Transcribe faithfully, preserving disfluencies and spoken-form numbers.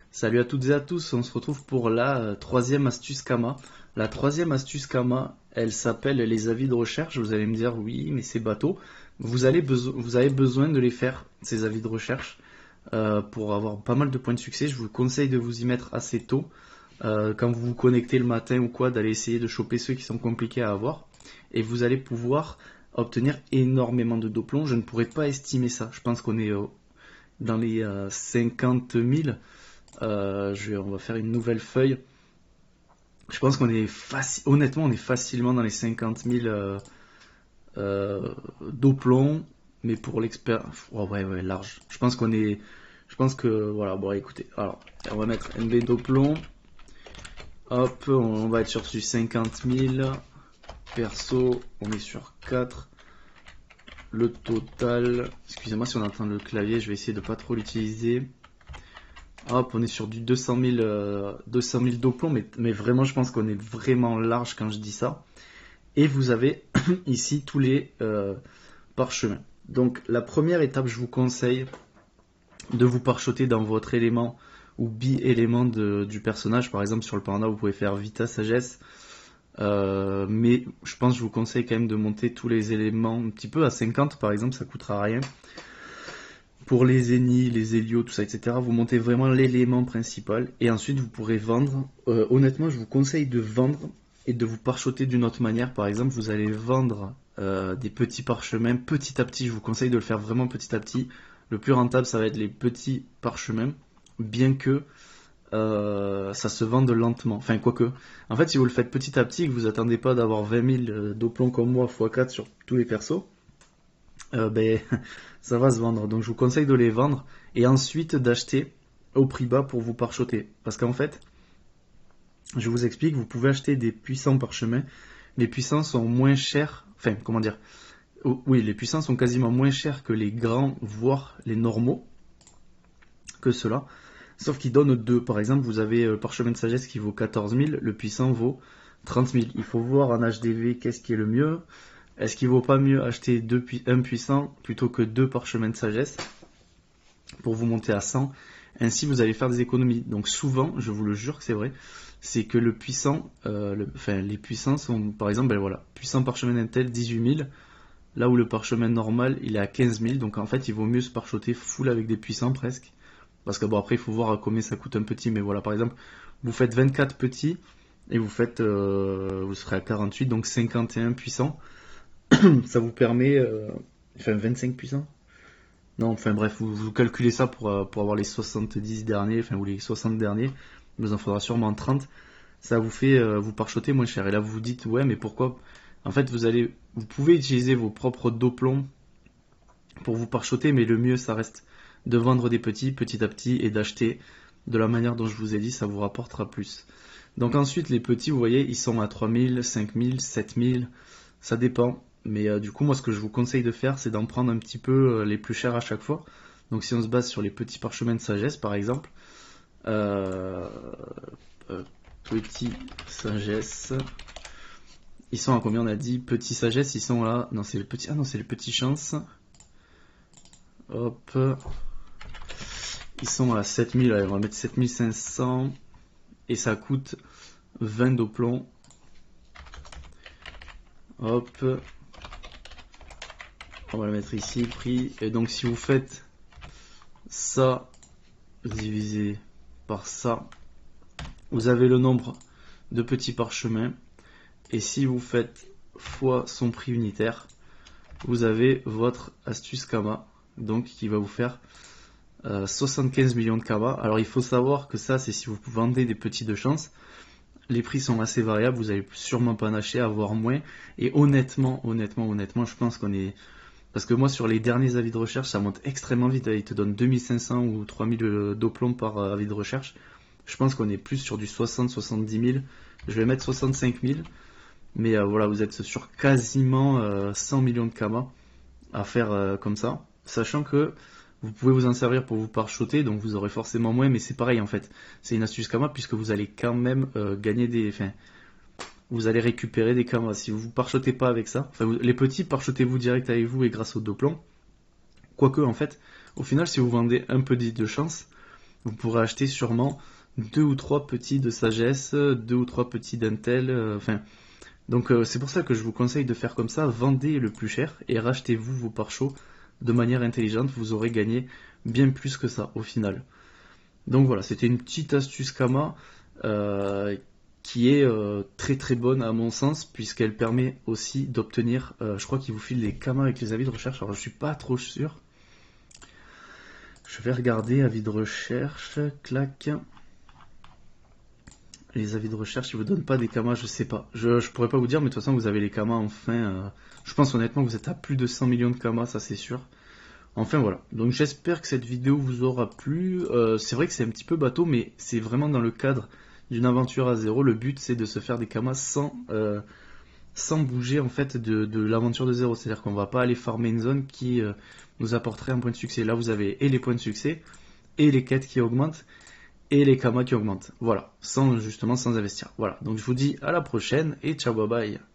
Salut à toutes et à tous, on se retrouve pour la euh, troisième astuce Kama. La troisième astuce Kama, elle s'appelle les avis de recherche. Vous allez me dire oui, mais c'est bateau. Vous, allez beso- vous avez besoin de les faire, ces avis de recherche, euh, pour avoir pas mal de points de succès. Je vous conseille de vous y mettre assez tôt, euh, quand vous vous connectez le matin ou quoi, d'aller essayer de choper ceux qui sont compliqués à avoir. Et vous allez pouvoir obtenir énormément de doublons. Je ne pourrais pas estimer ça. Je pense qu'on est euh, dans les euh, cinquante mille. Euh, je vais, on va faire une nouvelle feuille. Je pense qu'on est faci- honnêtement, on est facilement dans les cinquante mille euh, euh, d'Oplon, mais pour l'expert, oh, ouais, ouais, large. Je pense qu'on est, je pense que voilà. Bon, écoutez, alors on va mettre N B d'Oplon. Hop, on, on va être sur du cinquante mille. Perso, on est sur quatre. Le total, excusez-moi si on entend le clavier, je vais essayer de pas trop l'utiliser. Hop, on est sur du deux cent mille, euh, deux cent mille d'Oplon, mais, mais vraiment, je pense qu'on est vraiment large quand je dis ça. Et vous avez ici tous les euh, parchemins. Donc, la première étape, je vous conseille de vous parchoter dans votre élément ou bi-élément de- du personnage. Par exemple, sur le panda, vous pouvez faire Vita, Sagesse. Euh, mais je pense que je vous conseille quand même de monter tous les éléments un petit peu à cinquante, par exemple, ça coûtera rien. Pour les Eni, les Hélio, tout ça, et cetera, vous montez vraiment l'élément principal et ensuite vous pourrez vendre. Euh, honnêtement, je vous conseille de vendre et de vous parchoter d'une autre manière. Par exemple, vous allez vendre euh, des petits parchemins petit à petit. Je vous conseille de le faire vraiment petit à petit. Le plus rentable, ça va être les petits parchemins, bien que euh, ça se vende lentement. Enfin, quoique. En fait, si vous le faites petit à petit et que vous attendez pas d'avoir vingt mille d'oplomb comme moi fois quatre sur tous les persos, euh, ben, ça va se vendre. Donc je vous conseille de les vendre et ensuite d'acheter au prix bas pour vous parchoter. Parce qu'en fait, je vous explique, vous pouvez acheter des puissants parchemins. Les puissants sont moins chers. Enfin, comment dire? Oui, les puissants sont quasiment moins chers que les grands, voire les normaux, que ceux-là. Sauf qu'ils donnent deux. Par exemple, vous avez le parchemin de sagesse qui vaut quatorze mille, le puissant vaut trente mille. Il faut voir en H D V qu'est-ce qui est le mieux. Est-ce qu'il vaut pas mieux acheter deux, un puissant plutôt que deux parchemins de sagesse pour vous monter à cent? Ainsi, vous allez faire des économies. Donc souvent, je vous le jure que c'est vrai, c'est que le puissant, euh, le, enfin les puissants sont, par exemple, ben voilà, puissant parchemin Intel dix-huit mille, là où le parchemin normal il est à quinze mille. Donc en fait, il vaut mieux se parchoter full avec des puissants presque. Parce que bon, après, il faut voir à combien ça coûte un petit. Mais voilà, par exemple, vous faites vingt-quatre petits et vous faites, euh, vous serez à quarante-huit, donc cinquante et un puissants. Ça vous permet, euh, enfin vingt-cinq puissants. Non, enfin bref, vous, vous calculez ça pour, euh, pour avoir les soixante-dix derniers, enfin ou les soixante derniers. Il vous en faudra sûrement trente. Ça vous fait euh, vous parchoter moins cher. Et là, vous vous dites, ouais, mais pourquoi? En fait, vous allez, vous pouvez utiliser vos propres doplons pour vous parchoter, mais le mieux, ça reste de vendre des petits, petit à petit, et d'acheter de la manière dont je vous ai dit, ça vous rapportera plus. Donc ensuite, les petits, vous voyez, ils sont à trois mille, cinq mille, sept mille, ça dépend. Mais euh, du coup, moi, ce que je vous conseille de faire, c'est d'en prendre un petit peu euh, les plus chers à chaque fois. Donc si on se base sur les petits parchemins de sagesse, par exemple, euh, euh, petit sagesse, ils sont à combien on a dit? Petit sagesse, ils sont là. Non, c'est le petit. Ah non, c'est le petit chance. Hop. Ils sont à sept mille, allez, on va mettre sept mille cinq cents. Et ça coûte vingt doplons. Hop. On va le mettre ici, prix. Et donc si vous faites ça divisé par ça, vous avez le nombre de petits parchemins. Et si vous faites fois son prix unitaire, vous avez votre astuce Kama, donc qui va vous faire euh, soixante-quinze millions de Kama. Alors il faut savoir que ça, c'est si vous vendez des petits de chance. Les prix sont assez variables, vous allez sûrement pas en acheter, avoir moins. Et honnêtement, honnêtement, honnêtement, je pense qu'on est... Parce que moi, sur les derniers avis de recherche, ça monte extrêmement vite. Ils te donnent deux mille cinq cents ou trois mille d'oplomb par avis de recherche. Je pense qu'on est plus sur du soixante à soixante-dix mille. Je vais mettre soixante-cinq mille. Mais euh, voilà, vous êtes sur quasiment euh, cent millions de Kama à faire euh, comme ça. Sachant que vous pouvez vous en servir pour vous parchoter, donc vous aurez forcément moins, mais c'est pareil en fait. C'est une astuce Kama puisque vous allez quand même euh, gagner des... Enfin, vous allez récupérer des Kama. Si vous vous parchotez pas avec ça, enfin, vous- les petits, parchotez-vous direct avec vous et grâce au Doplon. Quoique, en fait, au final, si vous vendez un peu de chance, vous pourrez acheter sûrement deux ou trois petits de sagesse, deux ou trois petits d'intel, euh, enfin... Donc euh, c'est pour ça que je vous conseille de faire comme ça, vendez le plus cher et rachetez-vous vos pare-chocs de manière intelligente, vous aurez gagné bien plus que ça au final. Donc voilà, c'était une petite astuce Kama euh, qui est euh, très très bonne à mon sens, puisqu'elle permet aussi d'obtenir, euh, je crois qu'il vous file les Kama avec les avis de recherche, alors je suis pas trop sûr. Je vais regarder avis de recherche, clac. Les avis de recherche, ils vous donnent pas des kamas, je sais pas. Je, je pourrais pas vous dire, mais de toute façon, vous avez les kamas enfin. Euh, je pense honnêtement que vous êtes à plus de cent millions de kamas, ça c'est sûr. Enfin voilà. Donc j'espère que cette vidéo vous aura plu. Euh, c'est vrai que c'est un petit peu bateau, mais c'est vraiment dans le cadre d'une aventure à zéro. Le but c'est de se faire des kamas sans, euh, sans bouger en fait de, de l'aventure de zéro. C'est-à-dire qu'on va pas aller farmer une zone qui euh, nous apporterait un point de succès. Là vous avez et les points de succès et les quêtes qui augmentent et les kamas qui augmentent. Voilà, sans justement sans investir. Voilà, donc je vous dis à la prochaine et ciao bye bye.